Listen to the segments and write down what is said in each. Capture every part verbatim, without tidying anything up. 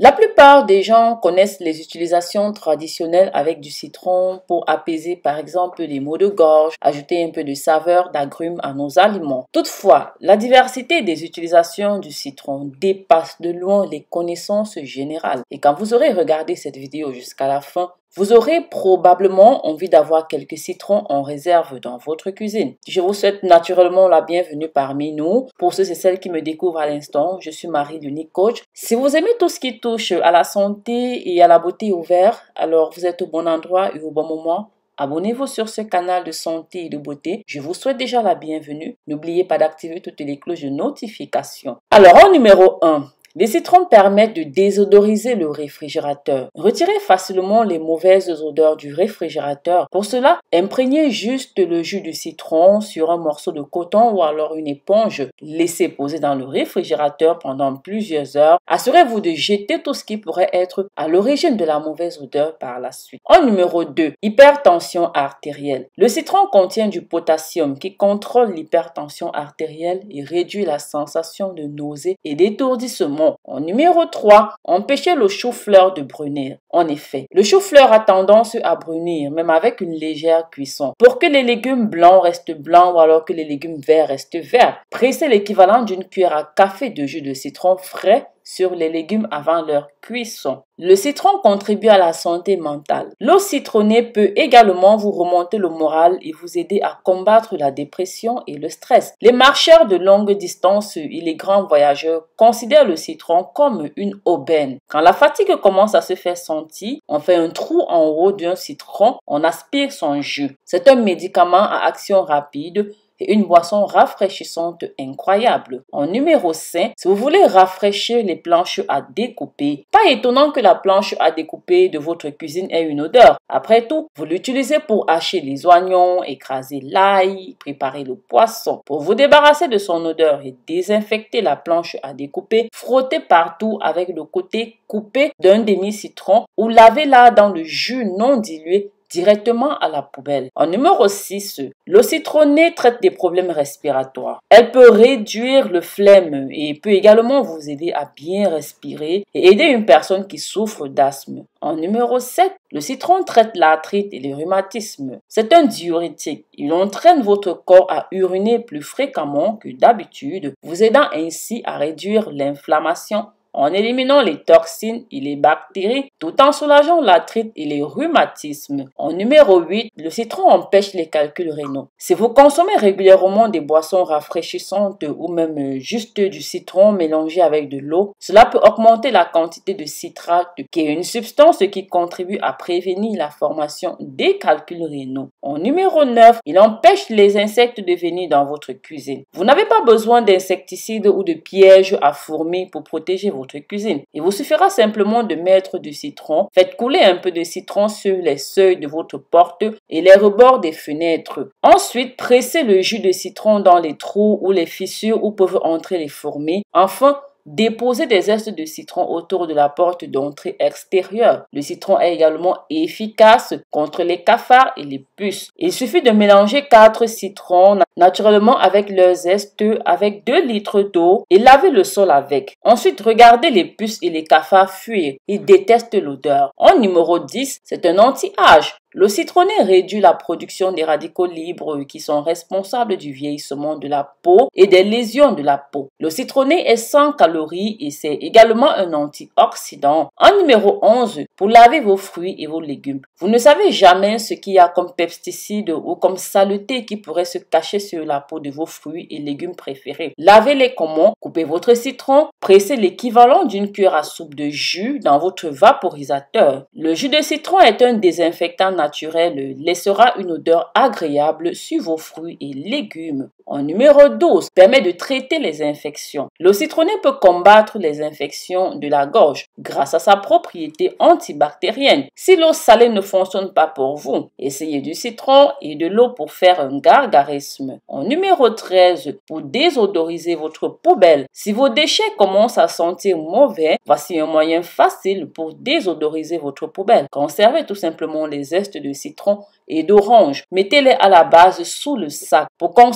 La plupart des gens connaissent les utilisations traditionnelles avec du citron pour apaiser par exemple les maux de gorge, ajouter un peu de saveur d'agrumes à nos aliments. Toutefois, la diversité des utilisations du citron dépasse de loin les connaissances générales. Et quand vous aurez regardé cette vidéo jusqu'à la fin, vous aurez probablement envie d'avoir quelques citrons en réserve dans votre cuisine. Je vous souhaite naturellement la bienvenue parmi nous. Pour ceux et celles qui me découvrent à l'instant, je suis Marie, l'unique coach. Si vous aimez tout ce qui touche à la santé et à la beauté au vert, alors vous êtes au bon endroit et au bon moment. Abonnez-vous sur ce canal de santé et de beauté. Je vous souhaite déjà la bienvenue. N'oubliez pas d'activer toutes les cloches de notification. Alors, en numéro un. Les citrons permettent de désodoriser le réfrigérateur. Retirez facilement les mauvaises odeurs du réfrigérateur. Pour cela, imprégnez juste le jus du citron sur un morceau de coton ou alors une éponge. Laissez poser dans le réfrigérateur pendant plusieurs heures. Assurez-vous de jeter tout ce qui pourrait être à l'origine de la mauvaise odeur par la suite. En numéro deux, hypertension artérielle. Le citron contient du potassium qui contrôle l'hypertension artérielle et réduit la sensation de nausée et d'étourdissement. En numéro trois, empêcher le chou-fleur de brunir. En effet, le chou-fleur a tendance à brunir, même avec une légère cuisson. Pour que les légumes blancs restent blancs ou alors que les légumes verts restent verts, pressez l'équivalent d'une cuillère à café de jus de citron frais sur les légumes avant leur cuisson. Le citron contribue à la santé mentale. L'eau citronnée peut également vous remonter le moral et vous aider à combattre la dépression et le stress. Les marcheurs de longue distance et les grands voyageurs considèrent le citron comme une aubaine. Quand la fatigue commence à se faire sentir, on fait un trou en haut d'un citron, on aspire son jus. C'est un médicament à action rapide et une boisson rafraîchissante incroyable. En numéro cinq, si vous voulez rafraîchir les planches à découper, pas étonnant que la planche à découper de votre cuisine ait une odeur. Après tout, vous l'utilisez pour hacher les oignons, écraser l'ail, préparer le poisson. Pour vous débarrasser de son odeur et désinfecter la planche à découper, frottez partout avec le côté coupé d'un demi-citron ou lavez-la dans le jus non dilué directement à la poubelle. En numéro six, l'eau citronnée traite des problèmes respiratoires. Elle peut réduire le phlegme et peut également vous aider à bien respirer et aider une personne qui souffre d'asthme. En numéro sept, le citron traite l'arthrite et le rhumatisme. C'est un diurétique. Il entraîne votre corps à uriner plus fréquemment que d'habitude, vous aidant ainsi à réduire l'inflammation en éliminant les toxines et les bactéries, tout en soulageant l'arthrite et les rhumatismes. En numéro huit, le citron empêche les calculs rénaux. Si vous consommez régulièrement des boissons rafraîchissantes ou même juste du citron mélangé avec de l'eau, cela peut augmenter la quantité de citrate, qui est une substance qui contribue à prévenir la formation des calculs rénaux. En numéro neuf, il empêche les insectes de venir dans votre cuisine. Vous n'avez pas besoin d'insecticides ou de pièges à fourmis pour protéger votre cuisine. Il vous suffira simplement de mettre du citron. Faites couler un peu de citron sur les seuils de votre porte et les rebords des fenêtres. Ensuite, pressez le jus de citron dans les trous ou les fissures où peuvent entrer les fourmis. Enfin, déposez des zestes de citron autour de la porte d'entrée extérieure. Le citron est également efficace contre les cafards et les puces. Il suffit de mélanger quatre citrons naturellement avec leurs zestes avec deux litres d'eau et laver le sol avec. Ensuite, regardez les puces et les cafards fuir. Ils détestent l'odeur. En numéro dix, c'est un anti-âge. Le citronné réduit la production des radicaux libres qui sont responsables du vieillissement de la peau et des lésions de la peau. Le citronné est sans calories et c'est également un antioxydant. En numéro onze, pour laver vos fruits et vos légumes. Vous ne savez jamais ce qu'il y a comme pesticides ou comme saleté qui pourrait se cacher sur la peau de vos fruits et légumes préférés. Lavez-les comment? Coupez votre citron, pressez l'équivalent d'une cuillère à soupe de jus dans votre vaporisateur. Le jus de citron est un désinfectant naturel, laissera une odeur agréable sur vos fruits et légumes. En numéro douze, permet de traiter les infections. Le citronné peut combattre les infections de la gorge grâce à sa propriété antibactérienne. Si l'eau salée ne fonctionne pas pour vous, essayez du citron et de l'eau pour faire un gargarisme. En numéro treize, pour désodoriser votre poubelle. Si vos déchets commencent à sentir mauvais, voici un moyen facile pour désodoriser votre poubelle. Conservez tout simplement les zestes de citron et d'orange. Mettez-les à la base sous le sac pour conserver une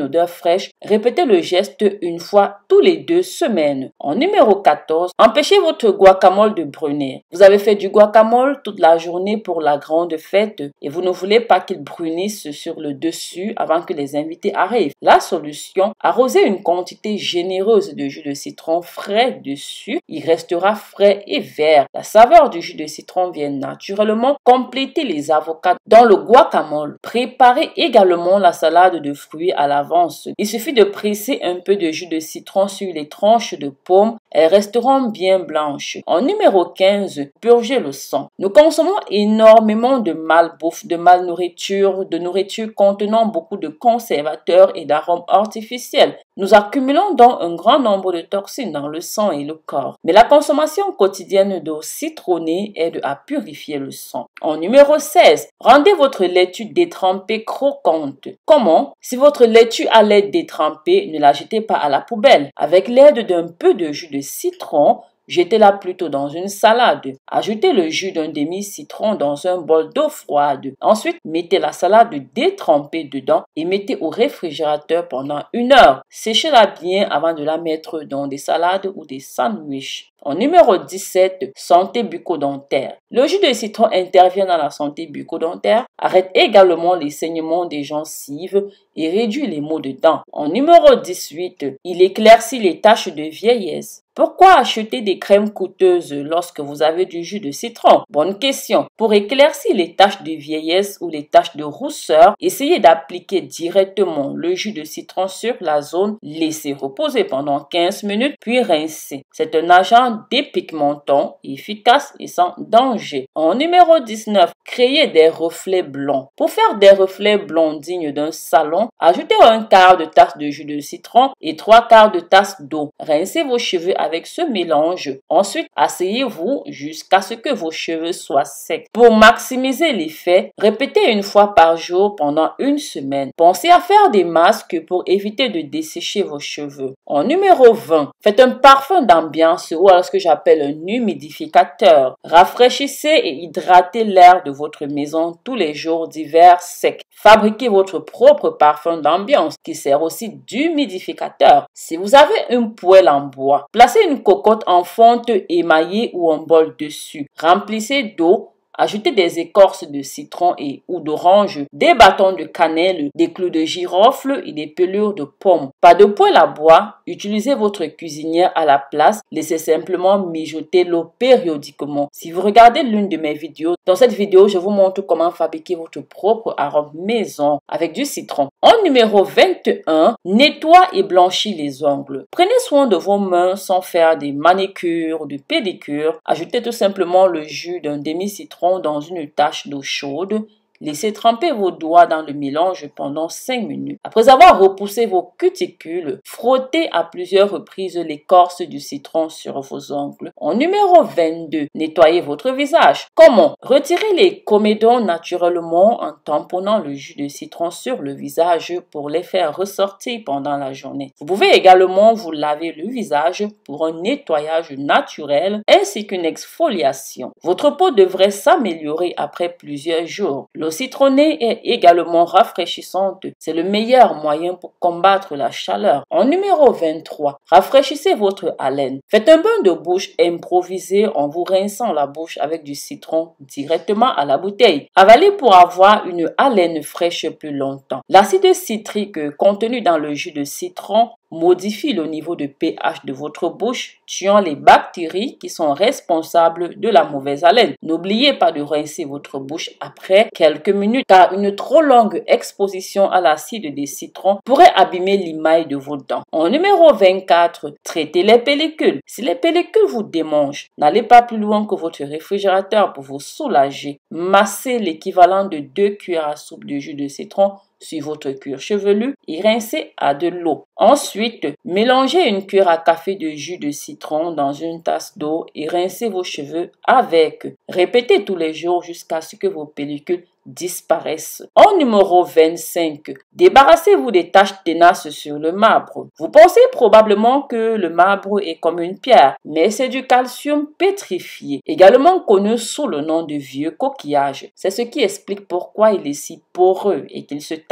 une odeur fraîche, répétez le geste une fois tous les deux semaines. En numéro quatorze, empêchez votre guacamole de brunir. Vous avez fait du guacamole toute la journée pour la grande fête et vous ne voulez pas qu'il brunisse sur le dessus avant que les invités arrivent. La solution, arrosez une quantité généreuse de jus de citron frais dessus. Il restera frais et vert. La saveur du jus de citron vient naturellement compléter les avocats dans le guacamole. Préparez également la salade de fruits à l'avance. Il suffit de presser un peu de jus de citron sur les tranches de pommes. Elles resteront bien blanches. En numéro quinze, purgez le sang. Nous consommons énormément de malbouffe, de malnourriture, de nourriture contenant beaucoup de conservateurs et d'arômes artificiels. Nous accumulons donc un grand nombre de toxines dans le sang et le corps. Mais la consommation quotidienne d'eau citronnée aide à purifier le sang. En numéro seize, rendez votre laitue détrempée croquante. Comment? Si votre laitue à lait détrempée, ne la jetez pas à la poubelle. Avec l'aide d'un peu de jus de citron, jetez-la plutôt dans une salade. Ajoutez le jus d'un demi-citron dans un bol d'eau froide. Ensuite, mettez la salade détrempée dedans et mettez au réfrigérateur pendant une heure. Séchez-la bien avant de la mettre dans des salades ou des sandwichs. En numéro dix-sept, santé bucco-dentaire. Le jus de citron intervient dans la santé bucco-dentaire, arrête également les saignements des gencives et réduit les maux de dents. En numéro dix-huit, il éclaircit les taches de vieillesse. Pourquoi acheter des crèmes coûteuses lorsque vous avez du jus de citron? Bonne question. Pour éclaircir les taches de vieillesse ou les taches de rousseur, essayez d'appliquer directement le jus de citron sur la zone, laissez reposer pendant quinze minutes, puis rincez. C'est un agent dépigmentant, efficace et sans danger. En numéro dix-neuf, créez des reflets blonds. Pour faire des reflets blonds dignes d'un salon, ajoutez un quart de tasse de jus de citron et trois quarts de tasse d'eau. Rincez vos cheveux avec ce mélange. Ensuite, asseyez-vous jusqu'à ce que vos cheveux soient secs. Pour maximiser l'effet, répétez une fois par jour pendant une semaine. Pensez à faire des masques pour éviter de dessécher vos cheveux. En numéro vingt, faites un parfum d'ambiance ou alors ce que j'appelle un humidificateur. Rafraîchissez et hydratez l'air de votre maison tous les jours d'hiver sec. Fabriquez votre propre parfum d'ambiance qui sert aussi d'humidificateur. Si vous avez une poêle en bois, placez une cocotte en fonte émaillée ou un bol dessus. Remplissez d'eau. Ajoutez des écorces de citron et ou d'orange, des bâtons de cannelle, des clous de girofle et des pelures de pomme. Pas de poêle à bois, utilisez votre cuisinière à la place. Laissez simplement mijoter l'eau périodiquement. Si vous regardez l'une de mes vidéos, dans cette vidéo, je vous montre comment fabriquer votre propre arôme maison avec du citron. En numéro vingt et un, nettoie et blanchis les ongles. Prenez soin de vos mains sans faire des manicures ou des pédicures. Ajoutez tout simplement le jus d'un demi-citron dans une tache d'eau chaude. Laissez tremper vos doigts dans le mélange pendant cinq minutes. Après avoir repoussé vos cuticules, frottez à plusieurs reprises l'écorce du citron sur vos ongles. En numéro vingt-deux, nettoyez votre visage. Comment? Retirez les comédons naturellement en tamponnant le jus de citron sur le visage pour les faire ressortir pendant la journée. Vous pouvez également vous laver le visage pour un nettoyage naturel ainsi qu'une exfoliation. Votre peau devrait s'améliorer après plusieurs jours. L'eau citronnée est également rafraîchissante. C'est le meilleur moyen pour combattre la chaleur. En numéro vingt-trois, rafraîchissez votre haleine. Faites un bain de bouche improvisé en vous rinçant la bouche avec du citron directement à la bouteille. Avalez pour avoir une haleine fraîche plus longtemps. L'acide citrique contenu dans le jus de citron modifie le niveau de pH de votre bouche, tuant les bactéries qui sont responsables de la mauvaise haleine. N'oubliez pas de rincer votre bouche après quelques minutes car une trop longue exposition à l'acide des citrons pourrait abîmer l'émail de vos dents. En numéro vingt-quatre, traitez les pellicules. Si les pellicules vous démangent, n'allez pas plus loin que votre réfrigérateur pour vous soulager. Massez l'équivalent de deux cuillères à soupe de jus de citron sur votre cuir chevelu et rincez à de l'eau. Ensuite, mélangez une cuillère à café de jus de citron dans une tasse d'eau et rincez vos cheveux avec. Répétez tous les jours jusqu'à ce que vos pellicules disparaissent. En numéro vingt-cinq, débarrassez-vous des taches tenaces sur le marbre. Vous pensez probablement que le marbre est comme une pierre, mais c'est du calcium pétrifié, également connu sous le nom de vieux coquillage. C'est ce qui explique pourquoi il est si poreux et qu'il se tache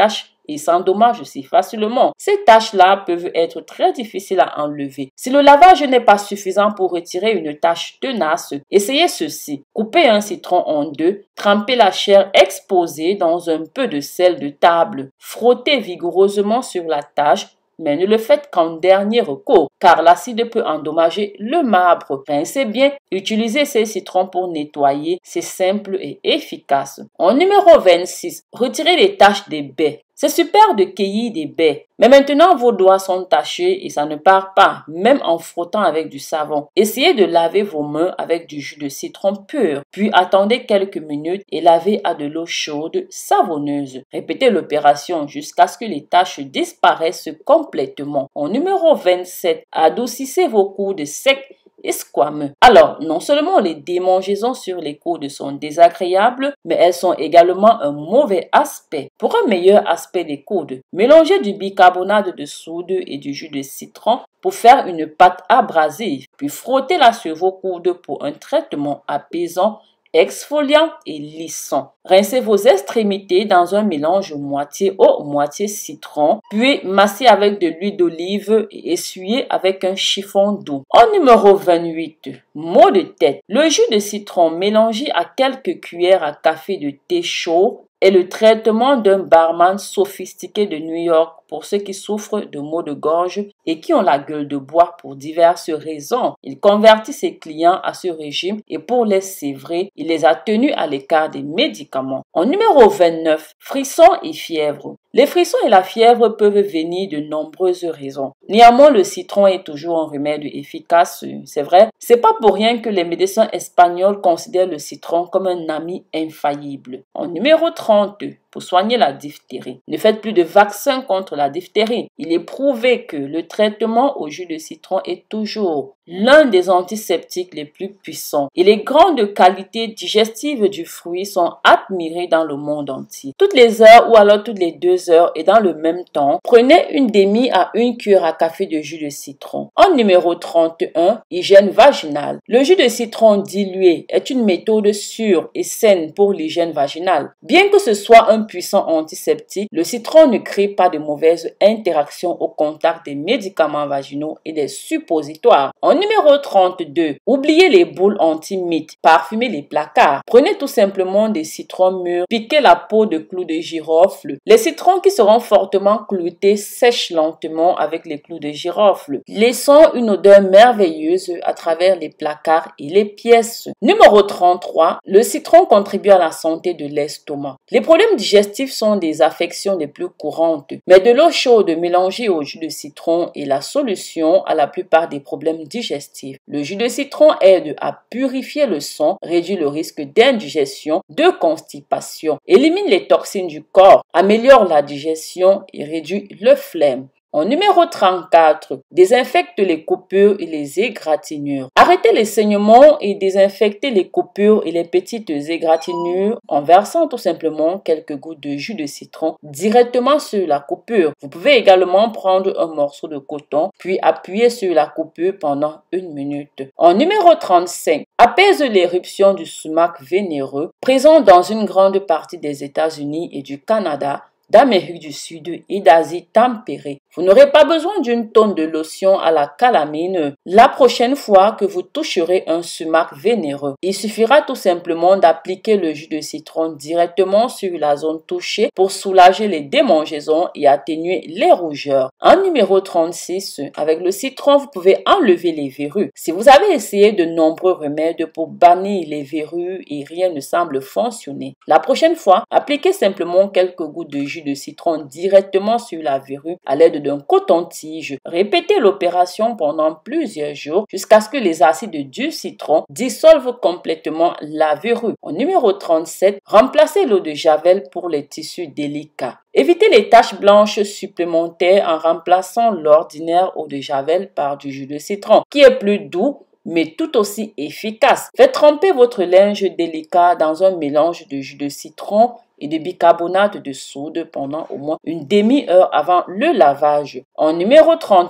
et s'endommagent si facilement. Ces taches-là peuvent être très difficiles à enlever. Si le lavage n'est pas suffisant pour retirer une tache tenace, essayez ceci. Coupez un citron en deux, trempez la chair exposée dans un peu de sel de table, frottez vigoureusement sur la tache, mais ne le faites qu'en dernier recours, car l'acide peut endommager le marbre. Rincez bien, utilisez ces citrons pour nettoyer, c'est simple et efficace. En numéro vingt-six, retirez les taches des baies. C'est super de cueillir des baies, mais maintenant vos doigts sont tachés et ça ne part pas, même en frottant avec du savon. Essayez de laver vos mains avec du jus de citron pur, puis attendez quelques minutes et lavez à de l'eau chaude savonneuse. Répétez l'opération jusqu'à ce que les taches disparaissent complètement. En numéro vingt-sept, adoucissez vos coudes secs et squameux. Alors, non seulement les démangeaisons sur les coudes sont désagréables, mais elles sont également un mauvais aspect. Pour un meilleur aspect des coudes, mélangez du bicarbonate de soude et du jus de citron pour faire une pâte abrasive, puis frottez-la sur vos coudes pour un traitement apaisant, exfoliant et lissant. Rincez vos extrémités dans un mélange moitié eau, moitié citron, puis massez avec de l'huile d'olive et essuyez avec un chiffon doux. En numéro vingt-huit, maux de tête. Le jus de citron mélangé à quelques cuillères à café de thé chaud est le traitement d'un barman sophistiqué de New York pour ceux qui souffrent de maux de gorge et qui ont la gueule de bois pour diverses raisons. Il convertit ses clients à ce régime et pour les sévrer, il les a tenus à l'écart des médicaments. En numéro vingt-neuf, frissons et fièvre. Les frissons et la fièvre peuvent venir de nombreuses raisons. Néanmoins, le citron est toujours un remède efficace, c'est vrai. C'est pas pour rien que les médecins espagnols considèrent le citron comme un ami infaillible. En numéro trente, pour soigner la diphtérie. Ne faites plus de vaccin contre la diphtérie. Il est prouvé que le traitement au jus de citron est toujours l'un des antiseptiques les plus puissants et les grandes qualités digestives du fruit sont admirées dans le monde entier. Toutes les heures ou alors toutes les deux heures et dans le même temps, prenez une demi à une cuillère à café de jus de citron. En numéro trente et un, hygiène vaginale. Le jus de citron dilué est une méthode sûre et saine pour l'hygiène vaginale. Bien que ce soit un puissant antiseptique, le citron ne crée pas de mauvaises interactions au contact des médicaments vaginaux et des suppositoires. En numéro trente-deux, oubliez les boules anti-mites, parfumez les placards. Prenez tout simplement des citrons mûrs, piquez la peau de clous de girofle. Les citrons qui seront fortement cloutés sèchent lentement avec les clous de girofle, laissant une odeur merveilleuse à travers les placards et les pièces. Numéro trente-trois, le citron contribue à la santé de l'estomac. Les problèmes digestifs sont des affections les plus courantes, mais de l'eau chaude mélangée au jus de citron est la solution à la plupart des problèmes digestifs. Le jus de citron aide à purifier le sang, réduit le risque d'indigestion, de constipation, élimine les toxines du corps, améliore la digestion et réduit le flemme. En numéro trente-quatre, désinfecte les coupures et les égratignures. Arrêtez les saignements et désinfectez les coupures et les petites égratignures en versant tout simplement quelques gouttes de jus de citron directement sur la coupure. Vous pouvez également prendre un morceau de coton puis appuyer sur la coupure pendant une minute. En numéro trente-cinq, apaise l'éruption du sumac vénéreux présent dans une grande partie des États-Unis et du Canada, d'Amérique du Sud et d'Asie tempérée. Vous n'aurez pas besoin d'une tonne de lotion à la calamine la prochaine fois que vous toucherez un sumac vénéreux. Il suffira tout simplement d'appliquer le jus de citron directement sur la zone touchée pour soulager les démangeaisons et atténuer les rougeurs. En numéro trente-six, avec le citron, vous pouvez enlever les verrues. Si vous avez essayé de nombreux remèdes pour bannir les verrues et rien ne semble fonctionner, la prochaine fois, appliquez simplement quelques gouttes de jus de citron directement sur la verrue à l'aide d'un coton-tige. Répétez l'opération pendant plusieurs jours jusqu'à ce que les acides du citron dissolvent complètement la verrue. Au numéro trente-sept, remplacez l'eau de javel pour les tissus délicats. Évitez les taches blanches supplémentaires en remplaçant l'ordinaire eau de javel par du jus de citron, qui est plus doux mais tout aussi efficace. Faites tremper votre linge délicat dans un mélange de jus de citron et de bicarbonate de soude pendant au moins une demi-heure avant le lavage. En numéro trente-huit,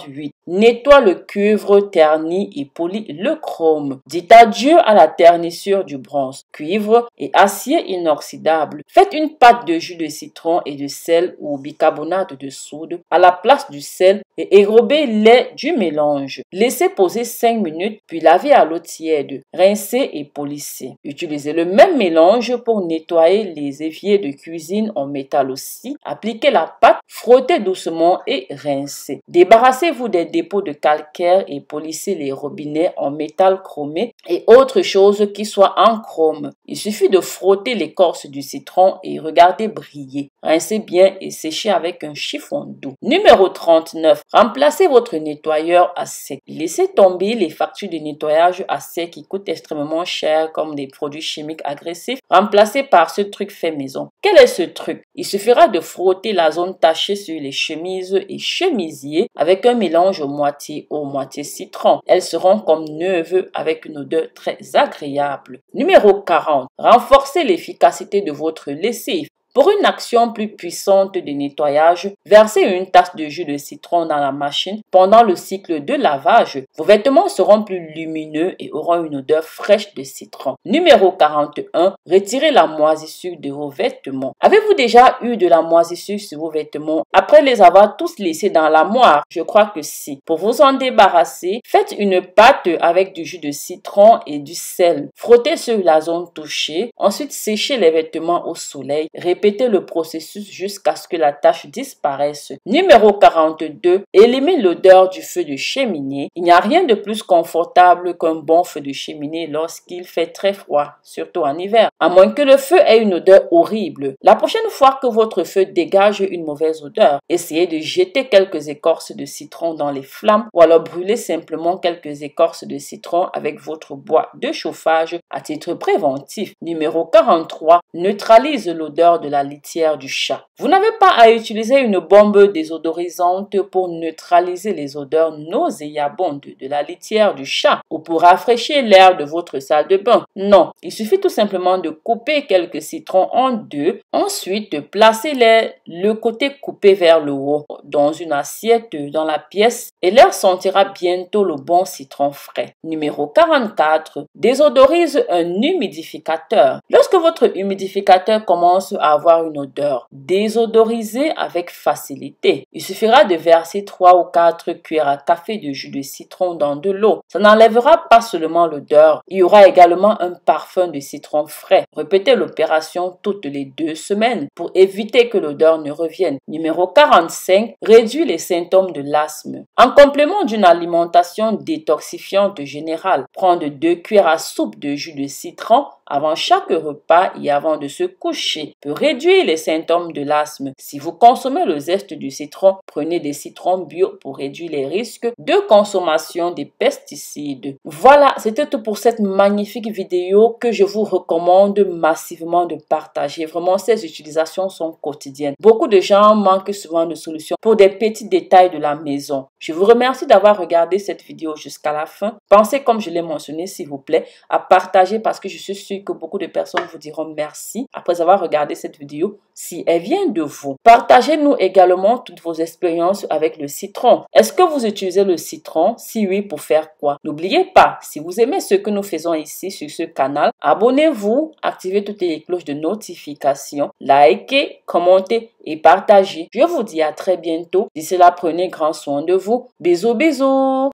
nettoie le cuivre, ternit et polit le chrome. Dites adieu à la ternissure du bronze, cuivre et acier inoxydable. Faites une pâte de jus de citron et de sel ou bicarbonate de soude à la place du sel et érobez-les du mélange. Laissez poser cinq minutes puis lavez à l'eau tiède. Rincez et polissez. Utilisez le même mélange pour nettoyer les éviers de cuisine en métal aussi. Appliquez la pâte, frottez doucement et rincez. Débarrassez-vous des dépôts de calcaire et polissez les robinets en métal chromé et autre chose qui soit en chrome. Il suffit de frotter l'écorce du citron et regardez briller. Rincez bien et séchez avec un chiffon doux. Numéro trente-neuf. Remplacez votre nettoyeur à sec. Laissez tomber les factures de nettoyage à sec qui coûtent extrêmement cher comme des produits chimiques agressifs. Remplacez par ce truc fait maison. Quel est ce truc? Il suffira de frotter la zone tachée sur les chemises et chemisiers avec un mélange moitié eau, moitié citron. Elles seront comme neuves avec une odeur très agréable. Numéro quarante. Renforcez l'efficacité de votre lessive. Pour une action plus puissante de nettoyage, versez une tasse de jus de citron dans la machine pendant le cycle de lavage. Vos vêtements seront plus lumineux et auront une odeur fraîche de citron. Numéro quarante-et-un. Retirez la moisissure de vos vêtements. Avez-vous déjà eu de la moisissure sur vos vêtements après les avoir tous laissés dans l'armoire? Je crois que si. Pour vous en débarrasser, faites une pâte avec du jus de citron et du sel. Frottez sur la zone touchée. Ensuite, séchez les vêtements au soleil. Répétez le processus jusqu'à ce que la tache disparaisse. Numéro quarante-deux. Élimine l'odeur du feu de cheminée. Il n'y a rien de plus confortable qu'un bon feu de cheminée lorsqu'il fait très froid, surtout en hiver, à moins que le feu ait une odeur horrible. La prochaine fois que votre feu dégage une mauvaise odeur, essayez de jeter quelques écorces de citron dans les flammes ou alors brûlez simplement quelques écorces de citron avec votre bois de chauffage à titre préventif. Numéro quarante-trois. Neutralise l'odeur de la litière du chat. Vous n'avez pas à utiliser une bombe désodorisante pour neutraliser les odeurs nauséabondes de la litière du chat ou pour rafraîchir l'air de votre salle de bain. Non, il suffit tout simplement de couper quelques citrons en deux, ensuite de placer les, le côté coupé vers le haut dans une assiette dans la pièce et l'air sentira bientôt le bon citron frais. Numéro quarante-quatre. Désodorise un humidificateur. Lorsque votre humidificateur commence à avoir une odeur, désodorisez avec facilité. Il suffira de verser trois ou quatre cuillères à café de jus de citron dans de l'eau. Ça n'enlèvera pas seulement l'odeur, il y aura également un parfum de citron frais. Répétez l'opération toutes les deux semaines pour éviter que l'odeur ne revienne. Numéro quarante-cinq. Réduit les symptômes de l'asthme. En complément d'une alimentation détoxifiante générale, prendre deux cuillères à soupe de jus de citron avant chaque repas et avant de se coucher peut réduire les symptômes de l'asthme. Si vous consommez le zeste du citron, prenez des citrons bio pour réduire les risques de consommation des pesticides. Voilà, c'était tout pour cette magnifique vidéo que je vous recommande massivement de partager. Vraiment, ces utilisations sont quotidiennes. Beaucoup de gens manquent souvent de solutions pour des petits détails de la maison. Je vous remercie d'avoir regardé cette vidéo jusqu'à la fin. Pensez, comme je l'ai mentionné, s'il vous plaît, à partager parce que je suis sûre que beaucoup de personnes vous diront merci après avoir regardé cette vidéo si elle vient de vous. Partagez-nous également toutes vos expériences avec le citron. Est-ce que vous utilisez le citron? Si oui, pour faire quoi? N'oubliez pas, si vous aimez ce que nous faisons ici sur ce canal, abonnez-vous, activez toutes les cloches de notification, likez, commentez et partagez. Je vous dis à très bientôt. D'ici là, prenez grand soin de vous. Bisous, bisous!